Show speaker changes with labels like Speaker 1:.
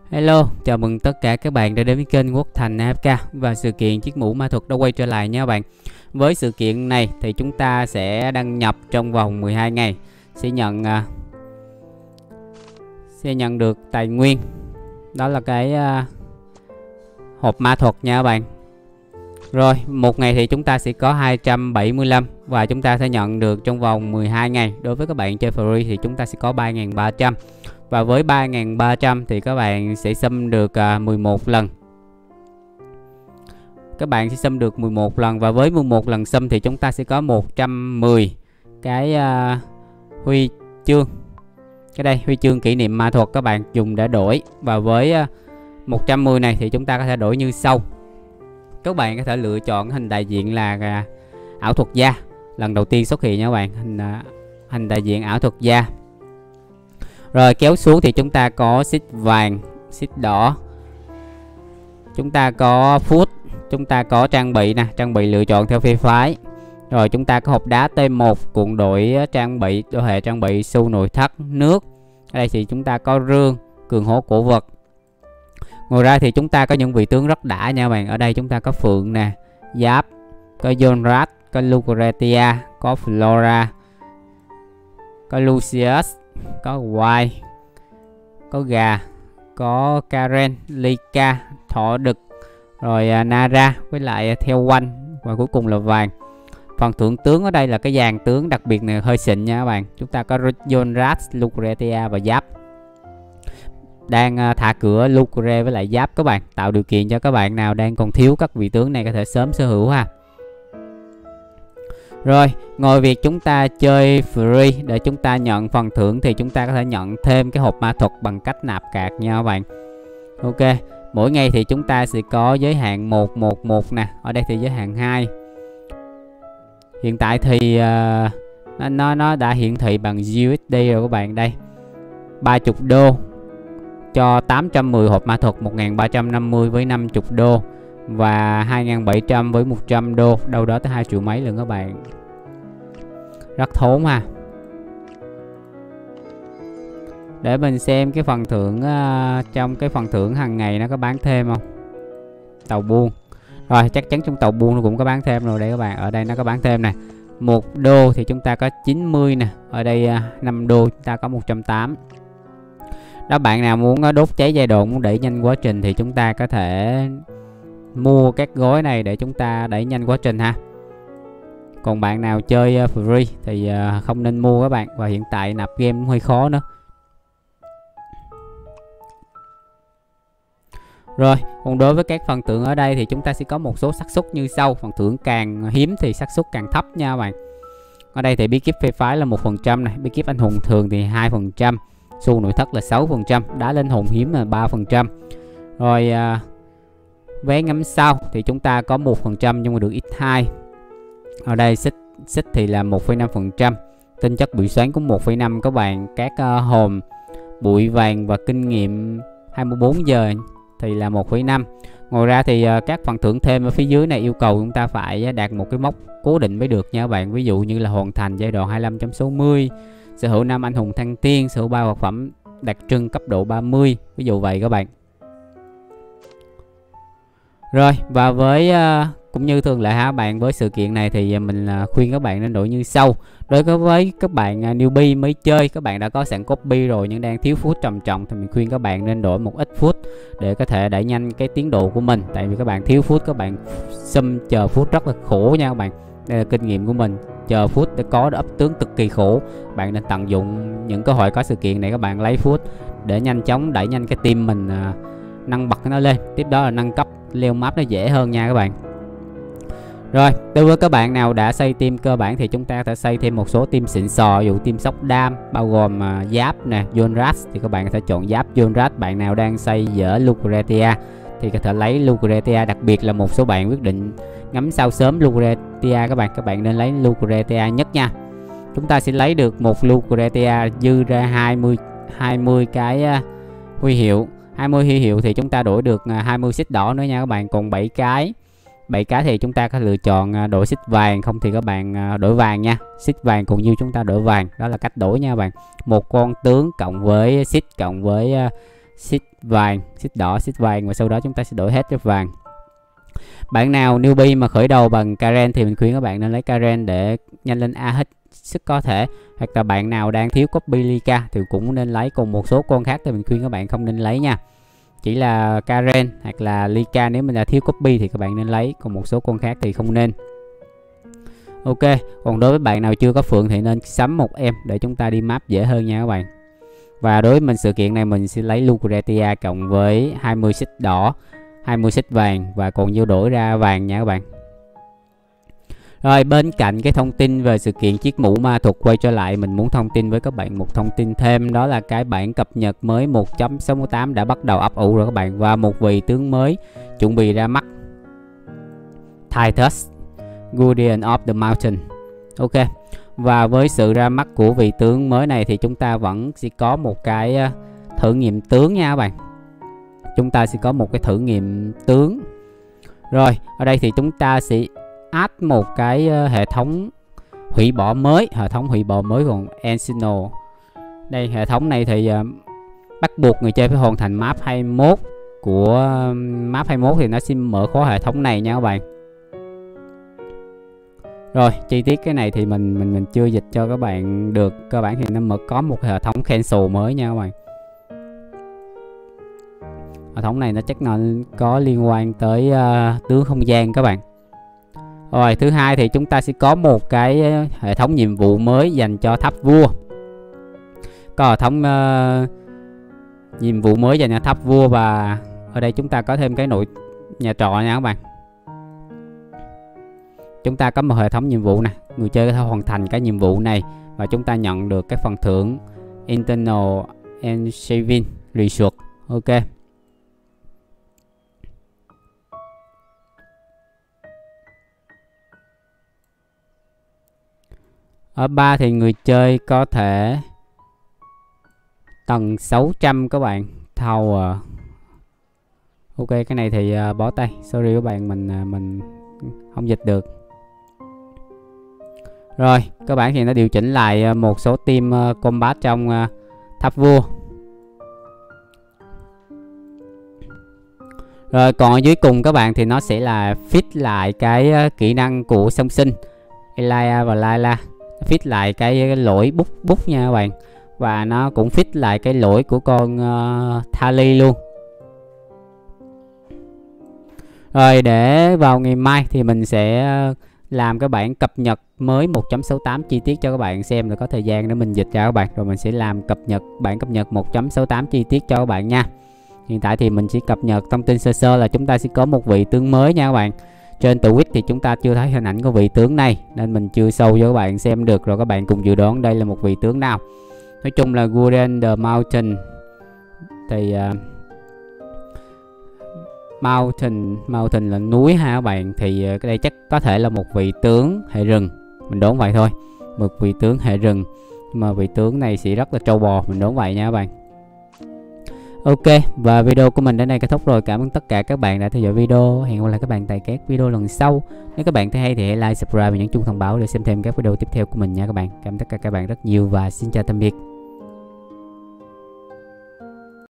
Speaker 1: Hello, chào mừng tất cả các bạn đã đến với kênh Quốc Thành AFK và sự kiện chiếc mũ ma thuật đã quay trở lại nha các bạn. Với sự kiện này thì chúng ta sẽ đăng nhập trong vòng 12 ngày sẽ nhận được tài nguyên. Đó là cái hộp ma thuật nha các bạn. Rồi, một ngày thì chúng ta sẽ có 275 và chúng ta sẽ nhận được trong vòng 12 ngày. Đối với các bạn chơi free thì chúng ta sẽ có 3.300. Và với 3.300 thì các bạn sẽ xâm được 11 lần. Các bạn sẽ xâm được 11 lần. Và với 11 lần xâm thì chúng ta sẽ có 110 cái huy chương. Cái đây, huy chương kỷ niệm ma thuật các bạn dùng để đổi. Và với 110 này thì chúng ta có thể đổi như sau. Các bạn có thể lựa chọn hình đại diện là ảo thuật gia. Lần đầu tiên xuất hiện nha các bạn. Hình đại diện ảo thuật gia. Rồi kéo xuống thì chúng ta có xích vàng, xích đỏ. Chúng ta có food, chúng ta có trang bị nè, trang bị lựa chọn theo phe phái. Rồi chúng ta có hộp đá T1 cuộn đổi trang bị, đổi hệ trang bị xu nội thất nước. Ở đây thì chúng ta có rương, cường hố cổ vật. Ngoài ra thì chúng ta có những vị tướng rất đã nha bạn. Ở đây chúng ta có Phượng nè, Giáp, có Jonrat, có Lucretia, có Flora, có Lucius, có White, có gà, có Karen, Lika, thỏ đực, rồi Nara với lại theo quanh và cuối cùng là vàng. Phần thưởng tướng ở đây là cái dàn tướng đặc biệt này hơi xịn nha các bạn. Chúng ta có Jonrat, Lucretia và Giáp. Đang thả cửa Lucre với lại Giáp các bạn, tạo điều kiện cho các bạn nào đang còn thiếu các vị tướng này có thể sớm sở hữu ha. Rồi, ngoài việc chúng ta chơi free để chúng ta nhận phần thưởng thì chúng ta có thể nhận thêm cái hộp ma thuật bằng cách nạp cạc nha các bạn. Ok, mỗi ngày thì chúng ta sẽ có giới hạn 111 nè, ở đây thì giới hạn 2. Hiện tại thì nó đã hiển thị bằng USD rồi các bạn đây. 30 đô cho 810 hộp ma thuật, 1.350 với 50 đô và 2.700 với 100 đô, đâu đó tới 2 triệu mấy lần các bạn. Rất thốn ha. Để mình xem cái phần thưởng trong cái phần thưởng hàng ngày nó có bán thêm không. Tàu buôn. Rồi chắc chắn trong tàu buôn nó cũng có bán thêm rồi đây các bạn. Ở đây nó có bán thêm nè. 1 đô thì chúng ta có 90 nè. Ở đây 5 đô chúng ta có 180. Đó, bạn nào muốn đốt cháy giai đoạn, muốn đẩy nhanh quá trình thì chúng ta có thể mua các gói này để chúng ta đẩy nhanh quá trình ha. Còn bạn nào chơi free thì không nên mua các bạn. Và hiện tại nạp game cũng hơi khó nữa. Rồi, còn đối với các phần thưởng ở đây thì chúng ta sẽ có một số xác suất như sau. Phần thưởng càng hiếm thì xác suất càng thấp nha các bạn. Ở đây thì bí kíp phe phái là 1% này, bí kíp anh hùng thường thì 2%, xu nội thất là 6%, đá linh hồn hiếm là 3%. Rồi vé ngắm sao thì chúng ta có 1% nhưng mà được x2. Ở đây xích thì là 1,5%, tinh chất bụi xoắn cũng 1,5 các bạn. Các hồn bụi vàng và kinh nghiệm 24 giờ thì là 1,5. Ngoài ra thì các phần thưởng thêm ở phía dưới này yêu cầu chúng ta phải đạt một cái mốc cố định mới được nha các bạn. Ví dụ như là hoàn thành giai đoạn 25.60, sở hữu 5 anh hùng thăng tiên, sở hữu 3 vật phẩm đặc trưng cấp độ 30, ví dụ vậy các bạn. Rồi, và với cũng như thường lệ ha bạn, với sự kiện này thì mình khuyên các bạn nên đổi như sau. Đối với các bạn newbie mới chơi, các bạn đã có sẵn copy rồi nhưng đang thiếu phút trầm trọng thì mình khuyên các bạn nên đổi một ít phút để có thể đẩy nhanh cái tiến độ của mình. Tại vì các bạn thiếu phút, các bạn xâm chờ phút rất là khổ nha các bạn. Đây là kinh nghiệm của mình, chờ phút để có ấp tướng cực kỳ khổ. Bạn nên tận dụng những cơ hội có sự kiện này, các bạn lấy phút để nhanh chóng đẩy nhanh cái team mình nâng bật nó lên. Tiếp đó là nâng cấp leo map nó dễ hơn nha các bạn. Rồi, đối với các bạn nào đã xây team cơ bản thì chúng ta sẽ xây thêm một số team xịn sò, ví dụ team sóc đam bao gồm Giáp nè, Jonrat thì các bạn có thể chọn Giáp Jonrat. Bạn nào đang xây dở Lucretia thì có thể lấy Lucretia, đặc biệt là một số bạn quyết định ngắm sao sớm Lucretia các bạn nên lấy Lucretia nhất nha. Chúng ta sẽ lấy được một Lucretia dư ra 20 cái huy hiệu. 20 huy hiệu thì chúng ta đổi được 20 xích đỏ nữa nha các bạn. Còn 7 cái thì chúng ta có lựa chọn đổi xích vàng, không thì các bạn đổi vàng nha. Xích vàng cũng như chúng ta đổi vàng, đó là cách đổi nha các bạn. Một con tướng cộng với xích cộng với xích vàng, xích đỏ, xích vàng, và sau đó chúng ta sẽ đổi hết cho vàng. Bạn nào newbie mà khởi đầu bằng Karen thì mình khuyên các bạn nên lấy Karen để nhanh lên A hết sức có thể. Hoặc là bạn nào đang thiếu copy Lika thì cũng nên lấy, cùng một số con khác thì mình khuyên các bạn không nên lấy nha. Chỉ là Karen hoặc là Lika nếu mình là thiếu copy thì các bạn nên lấy, còn một số con khác thì không nên. Ok, còn đối với bạn nào chưa có phượng thì nên sắm một em để chúng ta đi map dễ hơn nha các bạn. Và đối với mình sự kiện này mình sẽ lấy Lucretia cộng với 20 xích đỏ, 20 xích vàng và còn nhiêu đổi ra vàng nha các bạn. Rồi, bên cạnh cái thông tin về sự kiện chiếc mũ ma thuật quay trở lại, mình muốn thông tin với các bạn một thông tin thêm, đó là cái bản cập nhật mới 1.68 đã bắt đầu ấp ủ rồi các bạn, và một vị tướng mới chuẩn bị ra mắt, Titus, Guardian of the Mountain. Ok, và với sự ra mắt của vị tướng mới này thì chúng ta vẫn sẽ có một cái thử nghiệm tướng nha các bạn. Chúng ta sẽ có một cái thử nghiệm tướng. Rồi, ở đây thì chúng ta sẽ add một cái hệ thống hủy bỏ mới, còn Encino. Đây, hệ thống này thì bắt buộc người chơi phải hoàn thành map 21 của map 21 thì nó sẽ mở khóa hệ thống này nha các bạn. Rồi, chi tiết cái này thì mình chưa dịch cho các bạn được. Cơ bản thì nó có một hệ thống cancel mới nha các bạn. Hệ thống này nó chắc nó có liên quan tới tướng không gian các bạn. Rồi, thứ hai thì chúng ta sẽ có một cái hệ thống nhiệm vụ mới dành cho tháp vua. Có hệ thống nhiệm vụ mới dành cho tháp vua, và ở đây chúng ta có thêm cái nội nhà trọ nha các bạn. Chúng ta có một hệ thống nhiệm vụ này, người chơi có thể hoàn thành cái nhiệm vụ này và chúng ta nhận được cái phần thưởng Internal and Saving Result. Ok. Ở 3 thì người chơi có thể tầng 600 các bạn, Tower. Ok, cái này thì bó tay, sorry các bạn, mình không dịch được. Rồi, các bạn thì nó điều chỉnh lại một số team combat trong tháp vua. Rồi, còn ở dưới cùng các bạn thì nó sẽ là fit lại cái kỹ năng của song sinh Elia và Layla, fit lại cái lỗi bút nha các bạn, và nó cũng fit lại cái lỗi của con Tali luôn. Rồi, để vào ngày mai thì mình sẽ làm cái bản cập nhật mới 1.68 chi tiết cho các bạn xem, để có thời gian để mình dịch ra các bạn, rồi mình sẽ làm bản cập nhật 1.68 chi tiết cho các bạn nha. Hiện tại thì mình chỉ cập nhật thông tin sơ sơ là chúng ta sẽ có một vị tướng mới nha các bạn. Trên Twitch thì chúng ta chưa thấy hình ảnh của vị tướng này nên mình chưa show cho các bạn xem được, rồi các bạn cùng dự đoán đây là một vị tướng nào. Nói chung là Guardian the Mountain thì Mountain là núi ha các bạn, thì cái đây chắc có thể là một vị tướng hệ rừng, mình đoán vậy thôi, một vị tướng hệ rừng, nhưng mà vị tướng này sẽ rất là trâu bò, mình đoán vậy nha các bạn. Ok, và video của mình đến đây kết thúc rồi. Cảm ơn tất cả các bạn đã theo dõi video. Hẹn gặp lại các bạn tại các video lần sau. Nếu các bạn thấy hay thì hãy like, subscribe và nhấn chuông thông báo để xem thêm các video tiếp theo của mình nha các bạn. Cảm ơn tất cả các bạn rất nhiều và xin chào tạm biệt.